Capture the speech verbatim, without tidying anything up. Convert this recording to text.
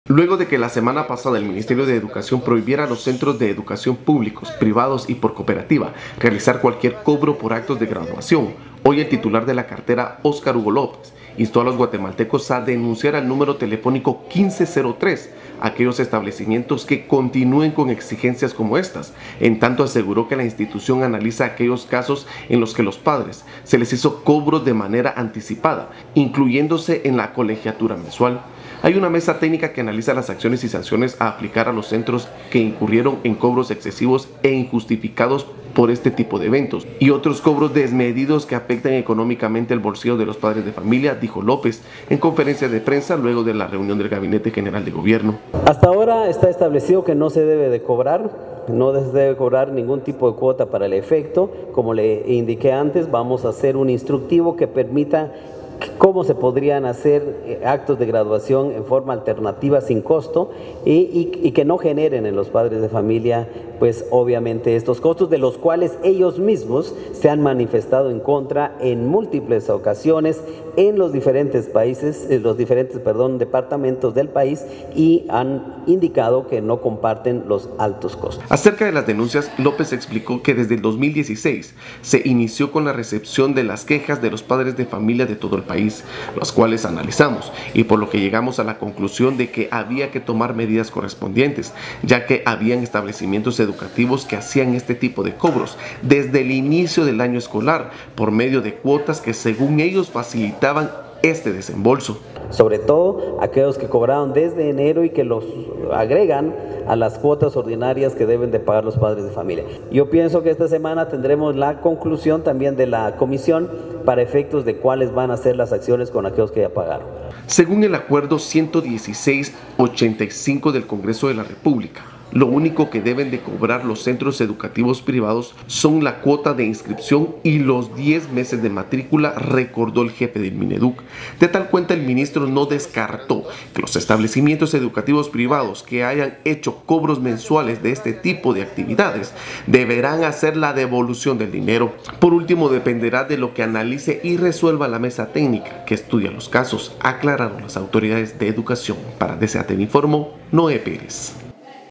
Luego de que la semana pasada el Ministerio de Educación prohibiera a los centros de educación públicos, privados y por cooperativa realizar cualquier cobro por actos de graduación, hoy el titular de la cartera, Óscar Hugo López, instó a los guatemaltecos a denunciar al número telefónico quince cero tres a aquellos establecimientos que continúen con exigencias como estas. En tanto, aseguró que la institución analiza aquellos casos en los que los padres se les hizo cobros de manera anticipada, incluyéndose en la colegiatura mensual. Hay una mesa técnica que analiza las acciones y sanciones a aplicar a los centros que incurrieron en cobros excesivos e injustificados por este tipo de eventos y otros cobros desmedidos que afectan económicamente el bolsillo de los padres de familia, dijo López en conferencia de prensa luego de la reunión del Gabinete General de Gobierno. Hasta ahora está establecido que no se debe de cobrar, no se debe cobrar ningún tipo de cuota para el efecto. Como le indiqué antes, vamos a hacer un instructivo que permita cómo se podrían hacer actos de graduación en forma alternativa sin costo y, y, y que no generen en los padres de familia pues obviamente estos costos de los cuales ellos mismos se han manifestado en contra en múltiples ocasiones en los diferentes países, en los diferentes perdón, departamentos del país y han indicado que no comparten los altos costos. Acerca de las denuncias, López explicó que desde el dos mil dieciséis se inició con la recepción de las quejas de los padres de familia de todo el país, las cuales analizamos y por lo que llegamos a la conclusión de que había que tomar medidas correspondientes, ya que habían establecimientos educativos que hacían este tipo de cobros desde el inicio del año escolar por medio de cuotas que según ellos facilitaban este desembolso. Sobre todo aquellos que cobraron desde enero y que los agregan a las cuotas ordinarias que deben de pagar los padres de familia. Yo pienso que esta semana tendremos la conclusión también de la comisión para efectos de cuáles van a ser las acciones con aquellos que ya pagaron. Según el acuerdo ciento dieciséis ochenta y cinco del Congreso de la República, lo único que deben de cobrar los centros educativos privados son la cuota de inscripción y los diez meses de matrícula, recordó el jefe del Mineduc. De tal cuenta, el ministro no descartó que los establecimientos educativos privados que hayan hecho cobros mensuales de este tipo de actividades deberán hacer la devolución del dinero. Por último, dependerá de lo que analice y resuelva la mesa técnica que estudia los casos, aclararon las autoridades de educación. Para D C A T V informó Noé Pérez.